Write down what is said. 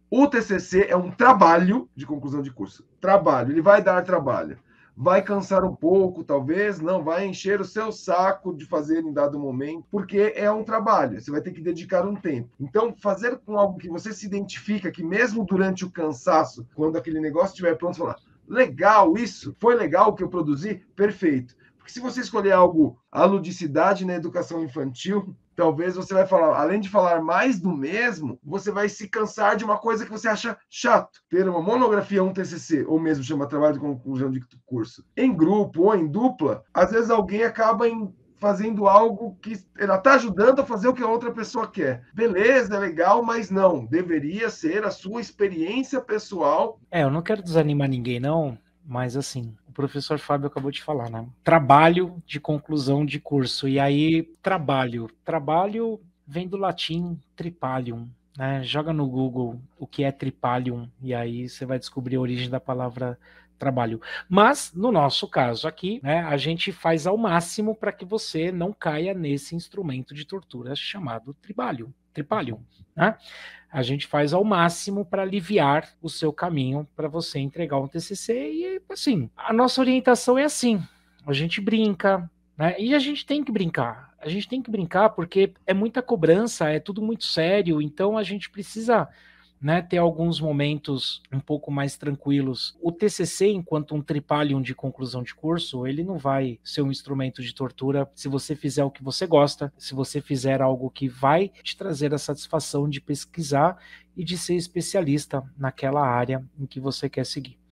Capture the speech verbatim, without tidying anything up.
O T C C é um trabalho de conclusão de curso. Trabalho, ele vai dar trabalho. Vai cansar um pouco, talvez, não vai encher o seu saco de fazer em dado momento, porque é um trabalho, você vai ter que dedicar um tempo. Então, fazer com algo que você se identifica, que mesmo durante o cansaço, quando aquele negócio estiver pronto, você fala, legal isso, foi legal o que eu produzi? Perfeito. Porque se você escolher algo, a ludicidade na educação infantil, talvez você vai falar, além de falar mais do mesmo, você vai se cansar de uma coisa que você acha chato. Ter uma monografia, um T C C, ou mesmo chama trabalho de conclusão de curso, em grupo ou em dupla, às vezes alguém acaba em fazendo algo que ela está ajudando a fazer o que a outra pessoa quer. Beleza, é legal, mas não. Deveria ser a sua experiência pessoal. É, eu não quero desanimar ninguém, não, mas assim, o professor Fábio acabou de falar, né? Trabalho de conclusão de curso. E aí, trabalho. Trabalho vem do latim tripalium, né? Joga no Google o que é tripalium e aí você vai descobrir a origem da palavra trabalho. Mas, no nosso caso aqui, né, a gente faz ao máximo para que você não caia nesse instrumento de tortura chamado tripalium. Tripalium, né? A gente faz ao máximo para aliviar o seu caminho para você entregar um T C C e, assim, a nossa orientação é assim, a gente brinca, né? E a gente tem que brincar, a gente tem que brincar porque é muita cobrança, é tudo muito sério, então a gente precisa, né, ter alguns momentos um pouco mais tranquilos. O T C C, enquanto um tripalium de conclusão de curso, ele não vai ser um instrumento de tortura se você fizer o que você gosta, se você fizer algo que vai te trazer a satisfação de pesquisar e de ser especialista naquela área em que você quer seguir.